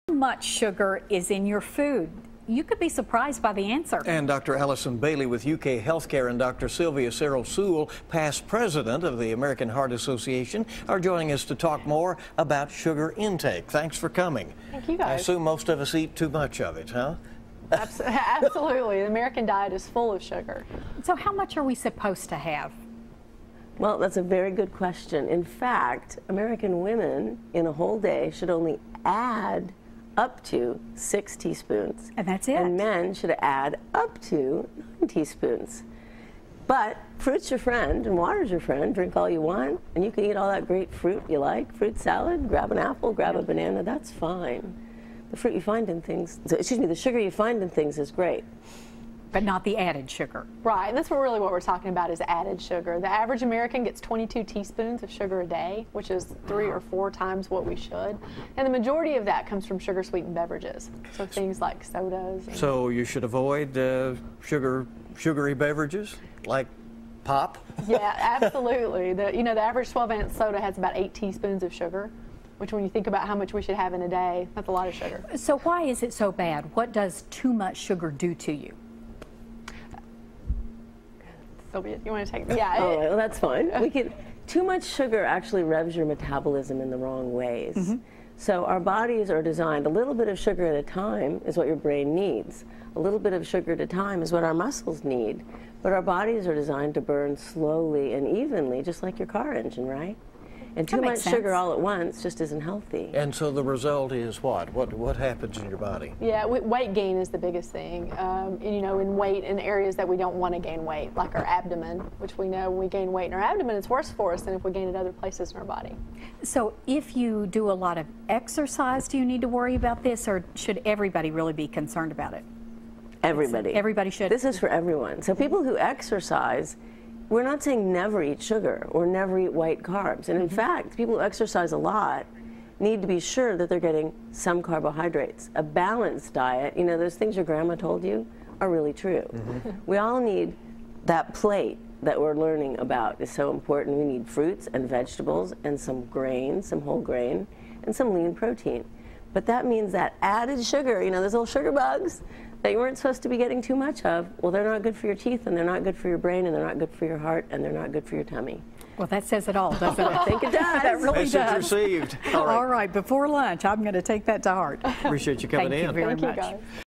How much sugar is in your food? You could be surprised by the answer. And Dr. Alison Bailey with UK Healthcare and Dr. Sylvia Cyril Sewell, past president of the American Heart Association, are joining us to talk more about sugar intake. Thanks for coming. Thank you, guys. I assume most of us eat too much of it, huh? Absolutely. The American diet is full of sugar. So how much are we supposed to have? Well, that's a very good question. In fact, American women in a whole day should only add up to 6 teaspoons. And that's it. And men should add up to 9 teaspoons. But fruit's your friend and water's your friend. Drink all you want, and you can eat all that great fruit you like. Fruit salad, grab an apple, grab a banana, that's fine. The fruit you find in things, excuse me, the sugar you find in things is great. But not the added sugar. Right, and that's what we're talking about is added sugar. The average American gets 22 teaspoons of sugar a day, which is 3 or 4 times what we should. And the majority of that comes from sugar-sweetened beverages. So things like sodas. So you should avoid sugary beverages like pop? Yeah, absolutely. The average 12-ounce soda has about 8 teaspoons of sugar, which when you think about how much we should have in a day, that's a lot of sugar. So why is it so bad? What does too much sugar do to you? Sylvia, you want to take it? Yeah. All right, well, that's fine. Too much sugar actually revs your metabolism in the wrong ways. Mm-hmm. So our bodies are designed, a little bit of sugar at a time is what your brain needs. A little bit of sugar at a time is what our muscles need. But our bodies are designed to burn slowly and evenly, just like your car engine, right? And too much sugar all at once just isn't healthy. And so the result is what? What happens in your body? Yeah, weight gain is the biggest thing. In weight in areas that we don't want to gain weight, like our abdomen, which we know when we gain weight in our abdomen, it's worse for us than if we gain it other places in our body. So if you do a lot of exercise, do you need to worry about this, or should everybody really be concerned about it? Everybody. Everybody should. This is for everyone. So people who exercise, we're not saying never eat sugar or never eat white carbs. And in fact, people who exercise a lot need to be sure that they're getting some carbohydrates. A balanced diet, those things your grandma told you are really true. We all need that plate that we're learning about is so important. We need fruits and vegetables and some grain, some whole grain, and some lean protein. But that means that added sugar, those little sugar bugs that you weren't supposed to be getting too much of, well, they're not good for your teeth, and they're not good for your brain, and they're not good for your heart, and they're not good for your tummy. Well, that says it all, doesn't it? I think it does. That really Message does. received. All right, before lunch, I'm going to take that to heart. Appreciate you coming in. Thank you very much. Thank you, guys.